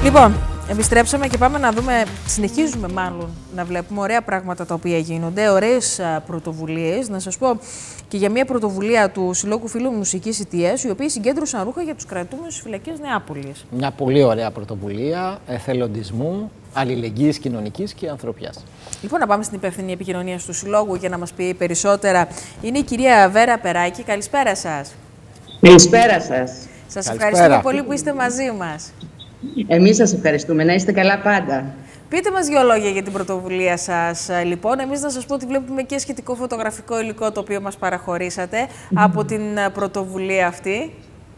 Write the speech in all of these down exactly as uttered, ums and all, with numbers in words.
Λοιπόν, επιστρέψαμε και πάμε να δούμε, συνεχίζουμε μάλλον να βλέπουμε ωραία πράγματα τα οποία γίνονται, ωραίες πρωτοβουλίες. Να σας πω και για μια πρωτοβουλία του Συλλόγου Φίλων Μουσικής Ιτίας, οι οποίοι συγκέντρωσαν ρούχα για τους κρατούμενους στις φυλακές Νεάπολης. Μια πολύ ωραία πρωτοβουλία εθελοντισμού, αλληλεγγύης κοινωνικής και ανθρωπιάς. Λοιπόν, να πάμε στην υπεύθυνη επικοινωνία του Συλλόγου για να μας πει περισσότερα. Είναι η κυρία Βέρα Περάκη. Καλησπέρα σας. Καλησπέρα σας. Σας ευχαριστούμε πολύ που είστε μαζί μας. Εμείς σας ευχαριστούμε. Να είστε καλά πάντα. Πείτε μας δύο λόγια για την πρωτοβουλία σας, λοιπόν. Εμείς να σας πω ότι βλέπουμε και σχετικό φωτογραφικό υλικό το οποίο μας παραχωρήσατε mm. από την πρωτοβουλία αυτή.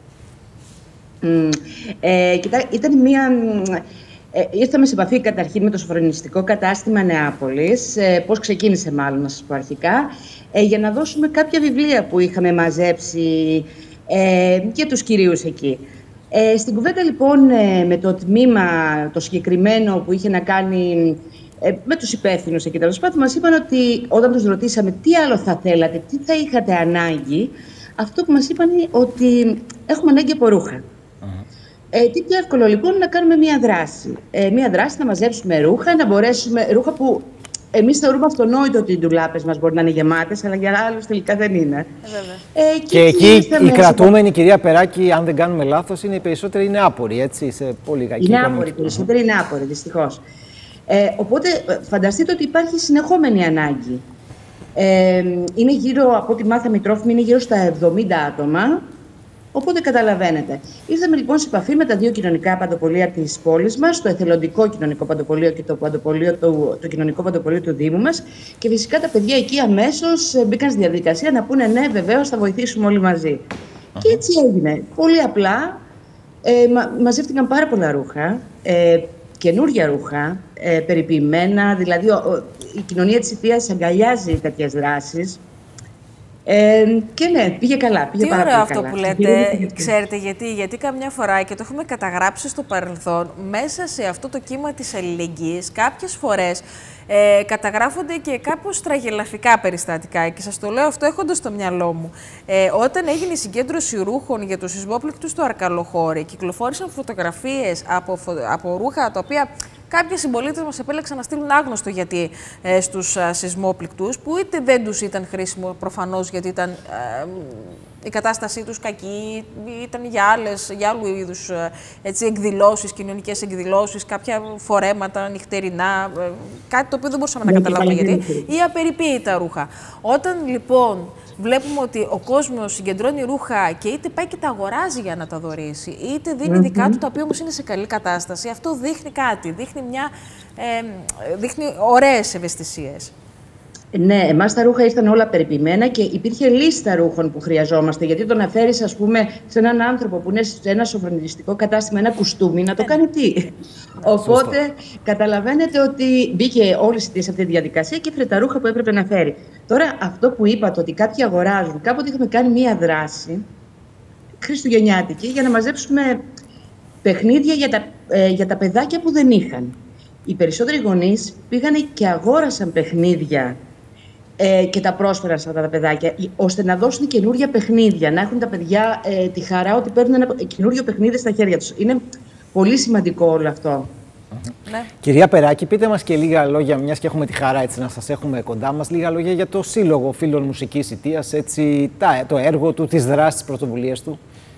Mm. Ε, κοιτά, ήταν μια... Ε, ήρθαμε σε επαφή καταρχήν με το σοφρονιστικό κατάστημα Νεάπολης, ε, πώς ξεκίνησε μάλλον να σας πω αρχικά, ε, για να δώσουμε κάποια βιβλία που είχαμε μαζέψει ε, για τους κυρίους εκεί. Ε, στην κουβέντα λοιπόν ε, με το τμήμα το συγκεκριμένο που είχε να κάνει ε, με τους υπεύθυνους εκεί τέλος πάντων, μας είπαν ότι όταν τους ρωτήσαμε τι άλλο θα θέλατε, τι θα είχατε ανάγκη, αυτό που μας είπαν είναι ότι έχουμε ανάγκη από ρούχα. Uh-huh. ε, τι πιο εύκολο λοιπόν να κάνουμε μία δράση. Ε, μία δράση να μαζέψουμε ρούχα, να μπορέσουμε, ρούχα που εμείς θεωρούμε αυτονόητο ότι οι ντουλάπες μας μπορεί να είναι γεμάτες, αλλά για άλλους τελικά δεν είναι. Ε, ε, και, και εκεί οι κρατούμενοι, κυρία Περάκη, αν δεν κάνουμε λάθος, είναι οι περισσότεροι είναι άποροι, έτσι, σε πολύ κακή Είναι άποροι, οι περισσότεροι είναι άποροι, δυστυχώς. Ε, οπότε φανταστείτε ότι υπάρχει συνεχόμενη ανάγκη. Ε, είναι γύρω, από ό,τι μάθαμε οι τρόφιμοι, είναι γύρω στα εβδομήντα άτομα. Οπότε καταλαβαίνετε. Ήρθαμε λοιπόν σε επαφή με τα δύο κοινωνικά παντοπολία της πόλης μας, το εθελοντικό κοινωνικό παντοπολείο και το, παντοπολείο, το, το κοινωνικό παντοπολείο του Δήμου μας. Και φυσικά τα παιδιά εκεί αμέσως μπήκαν στη διαδικασία να πούνε ναι, βεβαίως θα βοηθήσουμε όλοι μαζί. Uh-huh. Και έτσι έγινε. Πολύ απλά ε, μα, μαζεύτηκαν πάρα πολλά ρούχα, ε, καινούργια ρούχα, ε, περιποιημένα. Δηλαδή ο, ο, η κοινωνία της Ιτίας αγκαλιάζει τέτοιες δράσεις. Ε, και ναι, πήγε καλά. Πήγε Τι πάρα ωραίο πολύ αυτό καλά. που λέτε, ξέρετε γιατί, γιατί καμιά φορά, και το έχουμε καταγράψει στο παρελθόν, μέσα σε αυτό το κύμα της αλληλεγγύης, κάποιες φορές ε, καταγράφονται και κάπως τραγελαφικά περιστατικά. Και σας το λέω αυτό έχοντας στο μυαλό μου. Ε, όταν έγινε η συγκέντρωση ρούχων για τους σεισμόπληκτους στο Αρκαλοχώρι, κυκλοφόρησαν φωτογραφίες από, από ρούχα τα οποία κάποιοι συμπολίτες μας επέλεξαν να στείλουν άγνωστο γιατί ε, στους ε, σεισμόπληκτους, που είτε δεν τους ήταν χρήσιμο προφανώς γιατί ήταν ε, η κατάστασή τους κακή, ήταν για, άλλες, για άλλου είδους ε, έτσι, εκδηλώσεις, κοινωνικές εκδηλώσεις, κάποια φορέματα νυχτερινά, ε, κάτι το οποίο δεν μπορούσαμε να καταλάβουμε γιατί, ή απεριποίητα ρούχα. Όταν λοιπόν βλέπουμε ότι ο κόσμος συγκεντρώνει ρούχα και είτε πάει και τα αγοράζει για να τα δωρήσει, είτε δίνει mm-hmm. δικά του, τα οποία όμως είναι σε καλή κατάσταση, αυτό δείχνει κάτι, δείχνει, μια, ε, δείχνει ωραίες ευαισθησίες. Ναι, εμάς τα ρούχα ήρθαν όλα περιποιημένα και υπήρχε λίστα ρούχων που χρειαζόμαστε. Γιατί το να φέρεις, ας πούμε, σε έναν άνθρωπο που είναι σε ένα σοφρονιστικό κατάστημα ένα κουστούμι, να το ε, κάνει τι. Ναι, οπότε σωστό. Καταλαβαίνετε ότι μπήκε όλη σε αυτή τη διαδικασία και έφερε τα ρούχα που έπρεπε να φέρει. Τώρα, αυτό που είπατε ότι κάποιοι αγοράζουν, κάποτε είχαμε κάνει μία δράση χριστουγεννιάτικη για να μαζέψουμε παιχνίδια για τα, ε, για τα παιδάκια που δεν είχαν. Οι περισσότεροι γονείς πήγανε και αγόρασαν παιχνίδια ε, και τα πρόσφεραν σε αυτά τα παιδάκια, ώστε να δώσουν καινούργια παιχνίδια, να έχουν τα παιδιά ε, τη χαρά ότι παίρνουν ένα καινούριο παιχνίδι στα χέρια τους. Είναι πολύ σημαντικό όλο αυτό. Mm-hmm. Ναι. Κυρία Περάκη, πείτε μας και λίγα λόγια, μιας και έχουμε τη χαρά έτσι, να σας έχουμε κοντά μας, λίγα λόγια για το Σύλλογο Φίλων Μουσικής Ιτίας, έτσι, τα, το έργο του, τις δράσεις, τις πρωτοβουλίες του.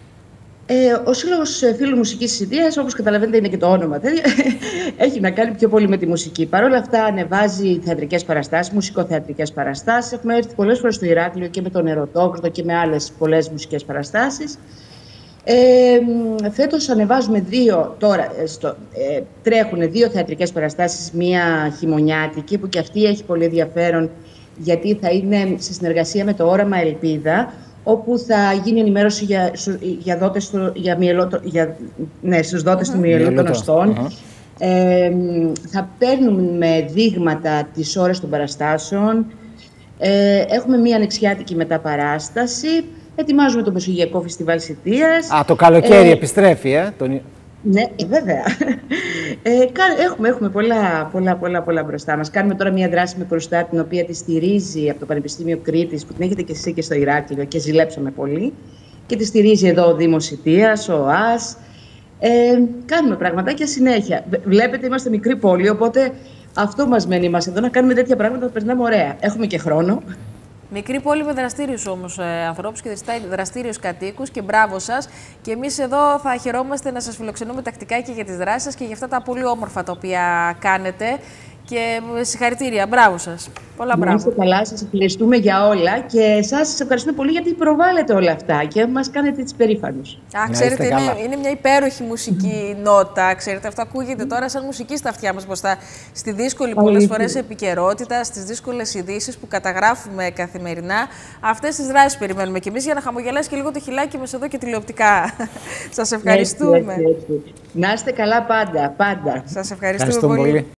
Ε, ο Σύλλογος Φίλων Μουσικής Ιτίας, όπως καταλαβαίνετε είναι και το όνομα, έχει να κάνει πιο πολύ με τη μουσική. Παρ' όλα αυτά ανεβάζει θεατρικές παραστάσεις, μουσικοθεατρικές παραστάσεις. Έχουμε έρθει πολλές φορές στο Ηράκλειο και με τον Ερωτόκροτο και με άλλες πολλές μουσικές παραστάσεις. Ε, φέτος ανεβάζουμε δύο, τώρα στο, ε, τρέχουν δύο θεατρικές παραστάσεις, μία χειμωνιάτικη που και αυτή έχει πολύ ενδιαφέρον γιατί θα είναι σε συνεργασία με το Όραμα Ελπίδα, όπου θα γίνει ενημέρωση για, για δότες, για μυελό, για, ναι, στους δότες uh-huh. του μυελού των οστών. Uh-huh. Ε, θα παίρνουμε δείγματα τις ώρες των παραστάσεων. Ε, έχουμε μία ανοιξιάτικη μεταπαράσταση. Ετοιμάζουμε το Μεσογειακό Φεστιβάλ Ιτίας. Α, το καλοκαίρι ε, επιστρέφει, ε. Τον... Ναι, ε, βέβαια. Ε, έχουμε έχουμε πολλά, πολλά, πολλά, πολλά μπροστά μας. Κάνουμε τώρα μια δράση με Κρουστά, την οποία τη στηρίζει από το Πανεπιστήμιο Κρήτης, που την έχετε και εσείς και στο Ηράκλειο και ζηλέψαμε πολύ. Και τη στηρίζει εδώ ο Δήμος Ιτίας, ο ΟΑΣ. Ε, κάνουμε πραγματάκια συνέχεια. Βλέπετε, είμαστε μικρή πόλη, οπότε αυτό μας μένει μας εδώ, να κάνουμε τέτοια πράγματα, να περνάμε ωραία. Έχουμε και χρόνο. Μικρή πόλη με δραστήριους όμως ε, ανθρώπους και δραστήριους κατοίκους και μπράβο σας. Και εμείς εδώ θα χαιρόμαστε να σας φιλοξενούμε τακτικά και για τις δράσεις σας και για αυτά τα πολύ όμορφα τα οποία κάνετε. Και συγχαρητήρια, μπράβο σας. Πολλά μπράβο. Να είστε καλά, σας ευχαριστούμε για όλα και εσάς σας ευχαριστούμε πολύ γιατί προβάλλετε όλα αυτά και μας κάνετε τις περήφανους. Α, ξέρετε, είναι, είναι μια υπέροχη μουσική νότα. Ξέρετε, αυτό ακούγεται τώρα σαν μουσική στα αυτιά μας μπροστά στη δύσκολη πολλές φορές επικαιρότητα, στις δύσκολες ειδήσεις που καταγράφουμε καθημερινά. Αυτές τις δράσεις περιμένουμε κι εμείς για να χαμογελάσει και λίγο το χιλάκι μας εδώ και τηλεοπτικά. Σας ευχαριστούμε. Έτσι, έτσι, έτσι. Να είστε καλά πάντα, πάντα. Σας ευχαριστούμε πολύ. πολύ.